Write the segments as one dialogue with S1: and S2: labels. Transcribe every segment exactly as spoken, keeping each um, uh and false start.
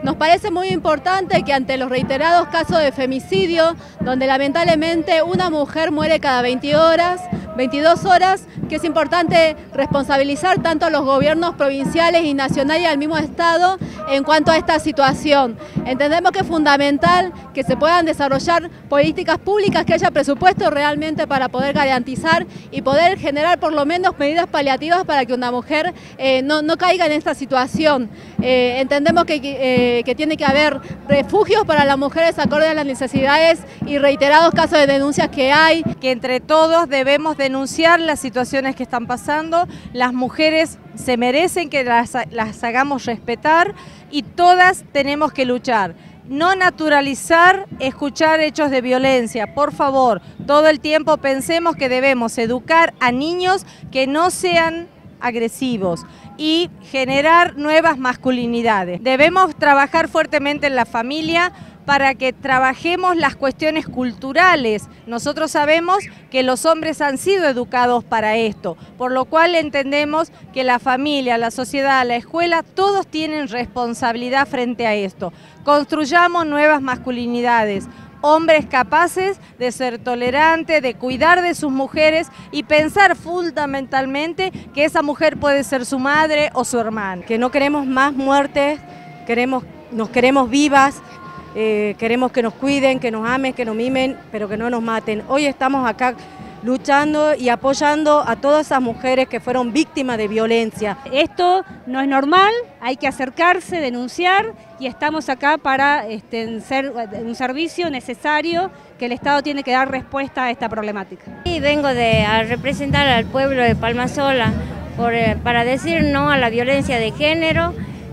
S1: Nos parece muy importante que ante los reiterados casos de femicidio, donde lamentablemente una mujer muere cada veinte horas, veintidós horas, que es importante responsabilizar tanto a los gobiernos provinciales y nacionales y al mismo Estado en cuanto a esta situación. Entendemos que es fundamental que se puedan desarrollar políticas públicas, que haya presupuesto realmente para poder garantizar y poder generar por lo menos medidas paliativas para que una mujer eh, no, no caiga en esta situación. Eh, entendemos que, eh, que tiene que haber refugios para las mujeres acorde a las necesidades y reiterados casos de denuncias que hay.
S2: Que entre todos debemos denunciar las situaciones que están pasando, las mujeres se merecen que las, las hagamos respetar y todas tenemos que luchar. No naturalizar, escuchar hechos de violencia, por favor, todo el tiempo pensemos que debemos educar a niños que no sean agresivos y generar nuevas masculinidades. Debemos trabajar fuertemente en la familia para que trabajemos las cuestiones culturales. Nosotros sabemos que los hombres han sido educados para esto, por lo cual entendemos que la familia, la sociedad, la escuela, todos tienen responsabilidad frente a esto. Construyamos nuevas masculinidades, hombres capaces de ser tolerantes, de cuidar de sus mujeres y pensar fundamentalmente que esa mujer puede ser su madre o su hermana.
S3: Que no queremos más muertes, queremos, nos queremos vivas. Eh, queremos que nos cuiden, que nos amen, que nos mimen, pero que no nos maten. Hoy estamos acá luchando y apoyando a todas esas mujeres que fueron víctimas de violencia.
S4: Esto no es normal, hay que acercarse, denunciar y estamos acá para este, ser un servicio necesario que el Estado tiene que dar respuesta a esta problemática.
S5: Y vengo de, a representar al pueblo de Palmasola por, eh, para decir no a la violencia de género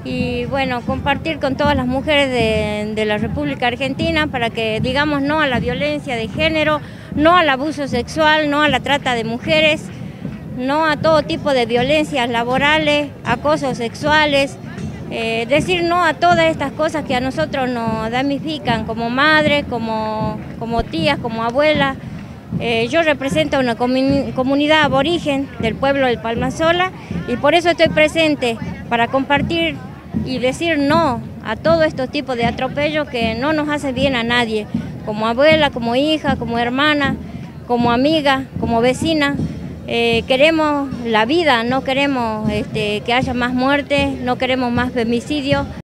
S5: y bueno, compartir con todas las mujeres de, de la República Argentina para que digamos no a la violencia de género, no al abuso sexual, no a la trata de mujeres, no a todo tipo de violencias laborales, acosos sexuales, eh, decir no a todas estas cosas que a nosotros nos damnifican como madres, como, como tías, como abuelas. Eh, yo represento una comunidad aborigen del pueblo del Palmasola y por eso estoy presente para compartir y decir no a todos estos tipos de atropellos que no nos hace bien a nadie, como abuela, como hija, como hermana, como amiga, como vecina. Eh, queremos la vida, no queremos este, que haya más muertes, no queremos más femicidios.